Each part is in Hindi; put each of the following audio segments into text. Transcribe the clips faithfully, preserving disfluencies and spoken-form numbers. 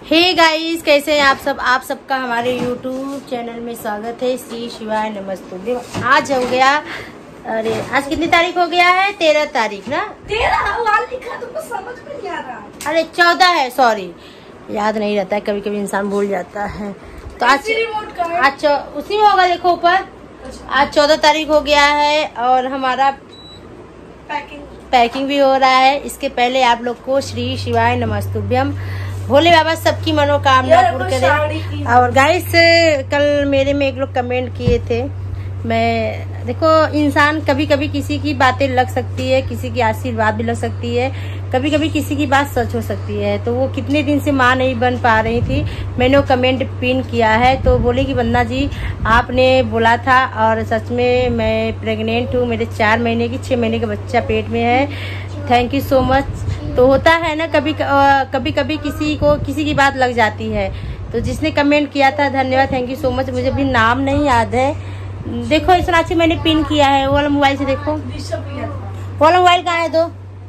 हे गाइस, कैसे हैं आप सब। आप सबका हमारे यूट्यूब चैनल में स्वागत है। श्री शिवाय नमस्ते। आज हो गया, अरे आज कितनी तारीख हो गया है? तेरह तारीख ना। तेरह लिखा तुमको समझ में नहीं आ रहा। अरे चौदह है, सॉरी, याद नहीं रहता है, कभी कभी इंसान भूल जाता है। तो आज आज उसी में होगा, देखो ऊपर। आज चौदह तारीख हो गया है और हमारा पैकिंग पैकिंग भी हो रहा है। इसके पहले आप लोग को श्री शिवाय नमस्तुभ्यम, भोले बाबा सबकी मनोकामना पूर्ण करे। और गाइस, कल मेरे में एक लोग कमेंट किए थे, मैं देखो इंसान कभी कभी किसी की बातें लग सकती है, किसी की आशीर्वाद भी लग सकती है, कभी कभी किसी की बात सच हो सकती है। तो वो कितने दिन से माँ नहीं बन पा रही थी, मैंने वो कमेंट पिन किया है। तो बोले कि वंदना जी आपने बोला था और सच में मैं प्रेग्नेंट हूँ, मेरे चार महीने की छः महीने का बच्चा पेट में है। Thank you so much. तो होता है ना, कभी कभी कभी किसी को किसी की बात लग जाती है। तो जिसने कमेंट किया था, धन्यवाद, थैंक यू सो मच। मुझे भी नाम नहीं याद है। देखो इस राशि मैंने पिन किया है, वो वाला मोबाइल से देखो, वो वाला मोबाइल कहाँ है? दो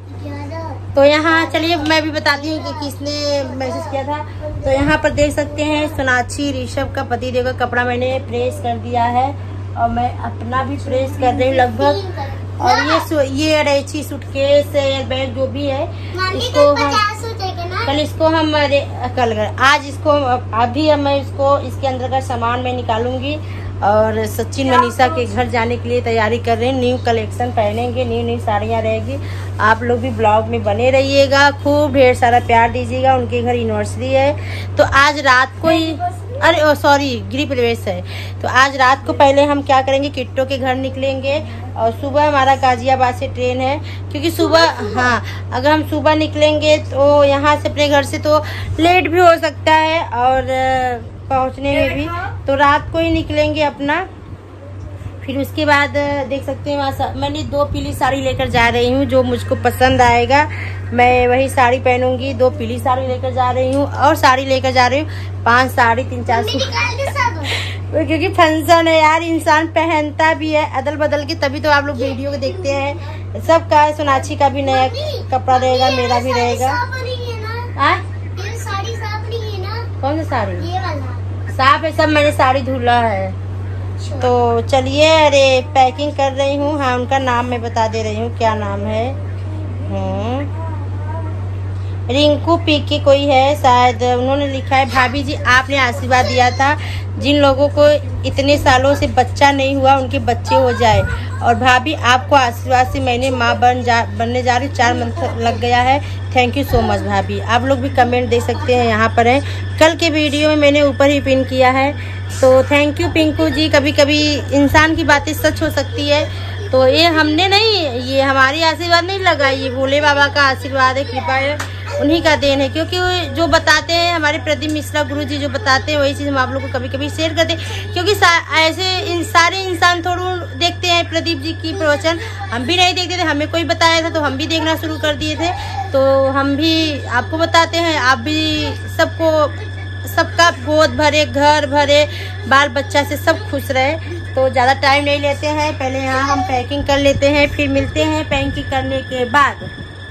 तो यहाँ चलिए मैं भी बताती हूँ कि किसने मैसेज किया था। तो यहाँ पर देख सकते हैं, सोनाक्षी ऋषभ का पति देव का कपड़ा मैंने प्रेस कर दिया है और मैं अपना भी प्रेस कर रही हूँ लगभग। और ये ये अरेची सूटकेस या बैग जो भी है, इसको हम कल इसको हम कल आज इसको अभी मैं इसको इसके अंदर का सामान मैं निकालूंगी। और सचिन मनीषा के घर जाने के लिए तैयारी कर रहे हैं। न्यू कलेक्शन पहनेंगे, न्यू न्यू साड़ियाँ रहेगी। आप लोग भी ब्लॉग में बने रहिएगा, खूब ढेर सारा प्यार दीजिएगा। उनके घर यूनिवर्सिटी है, तो आज रात को ही, अरे ओ सॉरी गृह प्रवेश है। तो आज रात को पहले हम क्या करेंगे, किट्टो के घर निकलेंगे और सुबह हमारा गाजियाबाद से ट्रेन है। क्योंकि सुबह, हाँ, अगर हम सुबह निकलेंगे तो यहाँ से अपने घर से तो लेट भी हो सकता है और पहुँचने में भी, तो रात को ही निकलेंगे अपना। फिर उसके बाद देख सकते हैं वहाँ मैंने दो पीली साड़ी लेकर जा रही हूँ, जो मुझको पसंद आएगा मैं वही साड़ी पहनूंगी। दो पीली साड़ी लेकर जा रही हूँ और साड़ी लेकर जा रही हूँ पांच साड़ी तीन चार सौ क्योंकि फंक्शन है यार, इंसान पहनता भी है अदल बदल के, तभी तो आप लोग वीडियो को देखते हैं। सबका है, सोनाक्षी का भी नया कपड़ा रहेगा, मेरा भी रहेगा। कौन सा साड़ी साफ है? सब मैंने साड़ी धुला है। तो चलिए, अरे पैकिंग कर रही हूँ। हाँ, उनका नाम मैं बता दे रही हूँ, क्या नाम है, रिंकू पी के कोई है शायद। उन्होंने लिखा है, भाभी जी आपने आशीर्वाद दिया था जिन लोगों को इतने सालों से बच्चा नहीं हुआ उनके बच्चे हो जाए। और भाभी आपको आशीर्वाद से मैंने माँ बन जा बनने जा रही हूँ, चार मंथ लग गया है। थैंक यू सो मच भाभी। आप लोग भी कमेंट दे सकते हैं, यहाँ पर है। कल के वीडियो में मैंने ऊपर ही पिन किया है। तो थैंक यू पिंकू जी। कभी कभी इंसान की बातें सच हो सकती है। तो ये हमने नहीं, ये हमारी आशीर्वाद नहीं लगा, ये भोले बाबा का आशीर्वाद है, कृपा है, उन्हीं का देन है। क्योंकि जो बताते हैं हमारे प्रदीप मिश्रा गुरु जी, जो बताते हैं वही चीज़ हम आप लोगों को कभी कभी शेयर करते हैं। क्योंकि ऐसे इन सारे इंसान थोड़ा देखते हैं प्रदीप जी की प्रवचन, हम भी नहीं देखते थे, हमें कोई बताया था तो हम भी देखना शुरू कर दिए थे। तो हम भी आपको बताते हैं, आप भी सबको, सबका गोद भरे, घर भरे, बाल बच्चा से सब खुश रहे। तो ज़्यादा टाइम नहीं लेते हैं, पहले यहाँ हम पैकिंग कर लेते हैं, फिर मिलते हैं पैकिंग करने के बाद।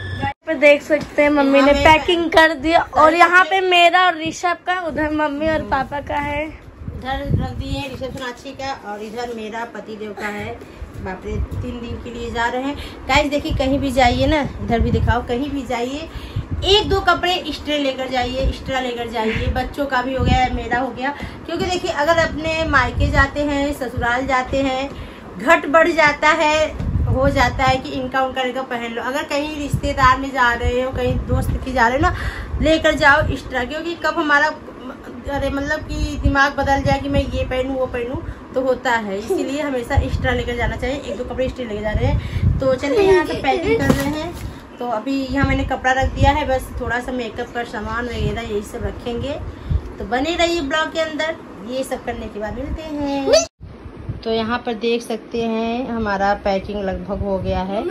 पे देख सकते हैं मम्मी ने पैकिंग कर दिया और यहाँ पे मेरा और ऋषभ का, उधर मम्मी और पापा का है, इधर रख दिए ऋषभ सोनाक्षी का, और इधर मेरा पति देव का है। बाप रे, तीन दिन के लिए जा रहे हैं। गाइस देखिए, कहीं भी जाइए ना, इधर भी दिखाओ, कहीं भी जाइए एक दो कपड़े एक्स्ट्रा लेकर जाइए, एक्स्ट्रा लेकर जाइए। बच्चों का भी हो गया, मेरा हो गया। क्योंकि देखिए, अगर अपने मायके जाते हैं, ससुराल जाते हैं, घट बढ़ जाता है, हो जाता है कि इनका उनका लेकर पहन लो। अगर कहीं रिश्तेदार में जा रहे हो, कहीं दोस्त की जा रहे हो ना, लेकर जाओ एक्स्ट्रा। क्योंकि कब हमारा अरे मतलब कि दिमाग बदल जाए कि मैं ये पहनूं वो पहनूं, तो होता है। इसीलिए हमेशा एक्स्ट्रा लेकर जाना चाहिए। एक दो कपड़े एक्स्ट्रा लेकर जा रहे हैं। तो चलिए यहाँ से पैकिंग कर रहे हैं। तो अभी यहाँ मैंने कपड़ा रख दिया है, बस थोड़ा सा मेकअप का सामान वगैरह यही सब रखेंगे। तो बने रहिए ब्लॉग के अंदर, ये सब करने के बाद मिलते हैं। तो यहाँ पर देख सकते हैं हमारा पैकिंग लगभग हो गया है।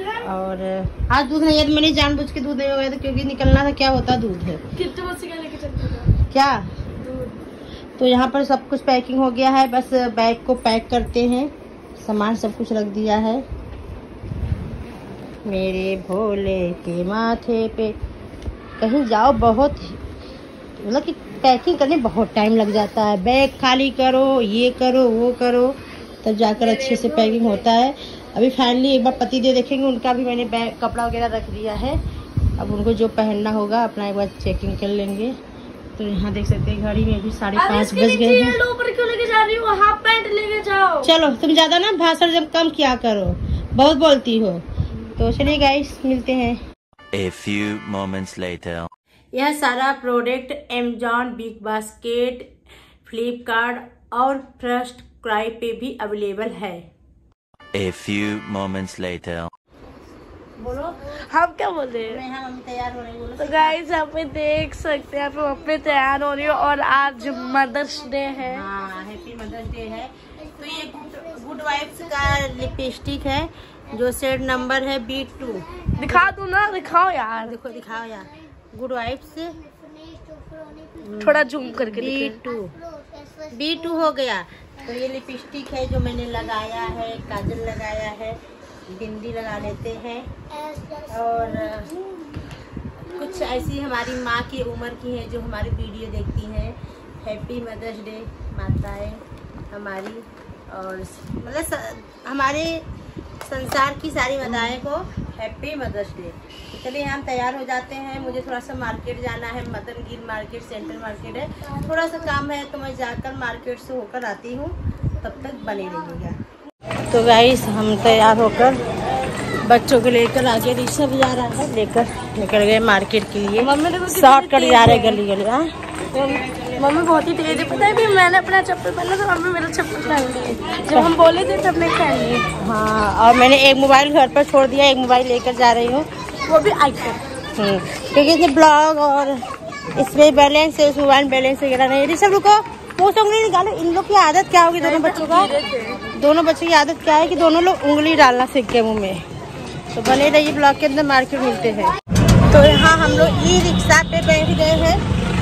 और आज दूध नहीं है, मैंने जानबूझ के दूध नहीं हो गया था क्योंकि निकलना था। क्या होता दूध है क्या? तो यहाँ पर सब कुछ पैकिंग हो गया है, बस बैग को पैक करते हैं। सामान सब कुछ रख दिया है। मेरे भोले के माथे पे कहीं जाओ बहुत मतलब कि पैकिंग करने बहुत टाइम लग जाता है। बैग खाली करो, ये करो, वो करो, तब जाकर अच्छे से पैकिंग होता है। अभी फाइनली एक बार पति दे देखेंगे, उनका भी मैंने बैग कपड़ा वगैरह रख दिया है। अब उनको जो पहनना होगा अपना एक बार चेकिंग कर लेंगे। तो यहाँ देख सकते हैं घड़ी में भी साढ़े पाँच बज गए हैं। ऊपर क्यों लेके जा रही हो? हाफ पैंट लेके जाओ। चलो तुम ज्यादा ना भाषण जब कम किया करो, बहुत बोलती हो। तो चलिए गाइस, मिलते हैं। A few moments later. यह सारा product Amazon, big basket, Flipkart और फर्स्ट क्राई पे भी अवेलेबल है। A few moments later. बोलो, हम क्या बोल रहे हैं? यहाँ मम्मी तैयार हो रही। बोलो। तो गाइस यहाँ पे देख सकते हैं, यहाँ पे मम्मी तैयार हो रही है और आज मदर्स डे है। हाँ, हैप्पी मदर्स डे है। तो ये गुड वाइब्स का लिपस्टिक है जो शेड नंबर है बी टू। दिखा दूँ ना? दिखाओ यार। देखो, दिखाओ यार। गुड वाइब्स थोड़ा जूम करके बी टू बी टू हो गया। तो ये लिपस्टिक है जो मैंने लगाया है, काजल लगाया है, बिंदी लगा लेते हैं। और कुछ ऐसी हमारी माँ की उम्र की है जो हमारी वीडियो देखती हैं। हैप्पी मदर्स डे माताएं हमारी, और मतलब हमारे संसार की सारी माताएं को हैप्पी मदर्स डे। तो चलिए हम तैयार हो जाते हैं। मुझे थोड़ा सा मार्केट जाना है, मदन गिर मार्केट, सेंट्रल मार्केट है, थोड़ा सा काम है, तो मैं जाकर मार्केट से होकर आती हूँ। तब तक बने रहिएगा। तो गाइस हम तैयार होकर बच्चों को लेकर आगे रिक्शा भी जा रहा है, लेकर निकल गए मार्केट के लिए। शॉर्टकट जा रहे गली गली। हाँ मम्मी बहुत ही तेज है, पता है भी मैंने अपना चप्पल पहना तो मम्मी मेरा चप्पल पहन ली। जब हम बोले थे तब नहीं पहन ली। हाँ, और मैंने एक मोबाइल घर पर छोड़ दिया, एक मोबाइल लेकर जा रही हूँ, वो भी आईफोन। क्योंकि इसमें ब्लॉग और इसमें बैलेंस है, उस मोबाइल बैलेंस वगैरह नहीं। रिक्शा रुको, मुँह से उंगली निकालो। इन लोग की आदत क्या होगी दोनों बच्चों का? दोनों बच्चों की आदत क्या है कि दोनों लोग उंगली डालना सीख गए मुँह में। तो बने रहिए, ब्लॉग के अंदर मार्केट मिलते हैं। तो यहाँ हम लोग ई रिक्शा पे बैठ गए हैं।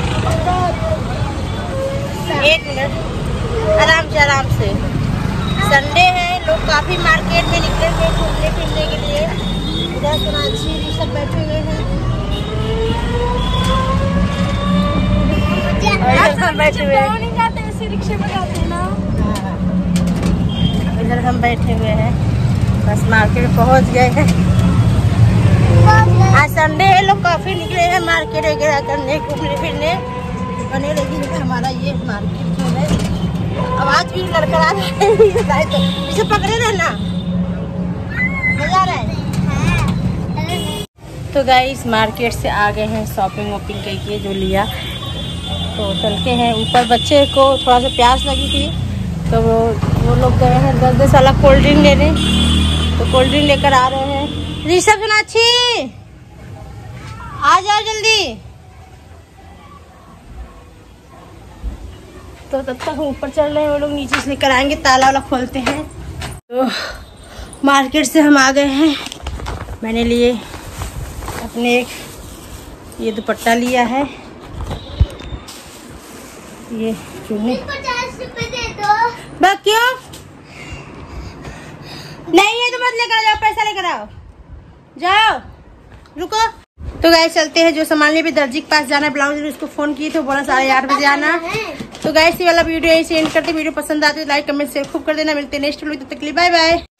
एक मिनट, आराम से आराम से। संडे है, लोग काफी मार्केट में निकले हुए घूमने फिरने के लिए। इधर सोनाक्षी जी सब बैठे हुए हैं। हम बैठे हुए हैं, इसी रिक्शे में जाते हैं ना। इधर हम बैठे हुए हैं, बस मार्केट पहुंच गए हैं। आज संडे है, लोग काफी निकले हैं मार्केट वगैरह करने, घूमने फिरने। बने रहिए, हमारा ये मार्केट जो है आवाज भी लड़खड़ा रहा है। इसे पकड़े रहना, मजा आ रहा है। तो गाइस मार्केट से आ गए हैं, शॉपिंग वॉपिंग करके जो लिया। तो चलते हैं ऊपर। बच्चे को थोड़ा सा प्यास लगी थी, तो वो वो लोग गए हैं दस दस वाला कोल्ड ड्रिंक लेने। तो कोल्ड ड्रिंक लेकर आ रहे हैं। ऋषभ सोनाक्षी आ जाओ जल्दी। तो तब तक हम ऊपर चल रहे हैं, वो लोग नीचे से लेकर आएंगे, ताला वाला खोलते हैं। तो मार्केट से हम आ गए हैं। मैंने लिए अपने एक ये दुपट्टा लिया है, ये चुन्नी। पचास रुपए दे दो। बस क्यों नहीं है तो मत लेकर जाओ, पैसा लेकर आओ, जाओ। रुको। तो गाइस चलते हैं, जो सामान ले भी दर्जी के पास जाना है। ब्लाउज उसको फोन किए थे, बोला साढ़े आठ बजे आना। तो गाइस ये वाला वीडियो यही से एंड करते। वीडियो पसंद आते तो लाइक कमेंट शेयर खूब कर देना। मिलते हैं नेक्स्ट वीडियो, तब तक के लिए बाय बाय।